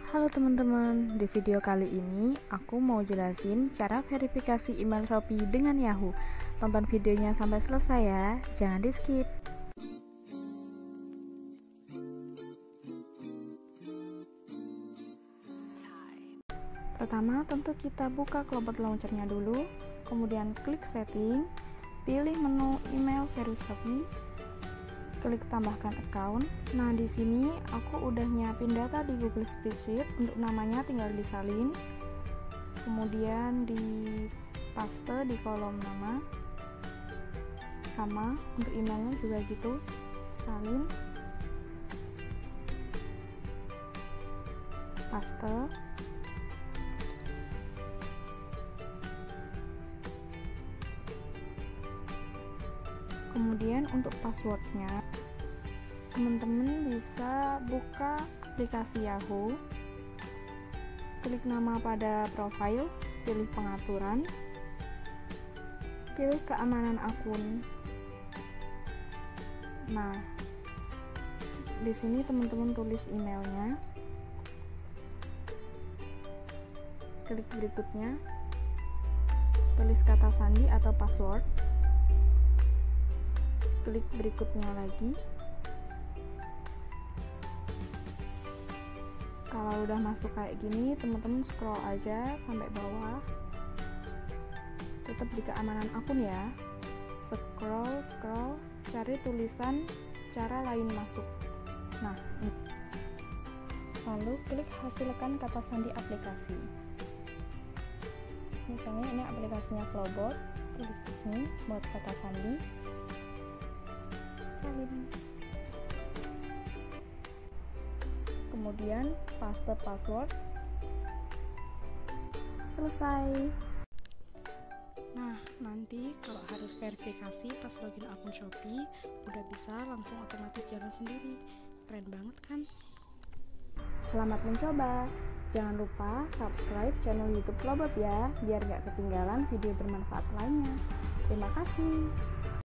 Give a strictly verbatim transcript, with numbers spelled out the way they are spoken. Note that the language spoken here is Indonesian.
Halo teman-teman, di video kali ini aku mau jelasin cara verifikasi email Shopee dengan Yahoo. Tonton videonya sampai selesai ya, jangan di skip. Pertama, tentu kita buka Cloud Launcher-nya dulu, kemudian klik setting, pilih menu email Veri Shopee, klik tambahkan account. Nah, di sini aku udah nyiapin data di Google Spreadsheet. Untuk namanya tinggal disalin, kemudian di paste di kolom nama, sama untuk emailnya juga gitu, salin, paste. Kemudian untuk passwordnya, teman-teman bisa buka aplikasi Yahoo, klik nama pada profile, pilih pengaturan, pilih keamanan akun. Nah, di sini teman-teman tulis emailnya, klik berikutnya, tulis kata sandi atau password, klik berikutnya lagi. Kalau udah masuk kayak gini, teman-teman scroll aja sampai bawah, tetap di keamanan akun ya. Scroll, scroll, cari tulisan cara lain masuk. Nah, ini. Lalu klik hasilkan kata sandi aplikasi. Misalnya ini aplikasinya Flowbot, tulis di sini buat kata sandi. Salin. Kemudian paste password. Selesai. Nah, nanti kalau harus verifikasi pas login akun Shopee, udah bisa langsung otomatis jalan sendiri. Keren banget kan? Selamat mencoba. Jangan lupa subscribe channel YouTube Flowbot ya, biar gak ketinggalan video bermanfaat lainnya. Terima kasih.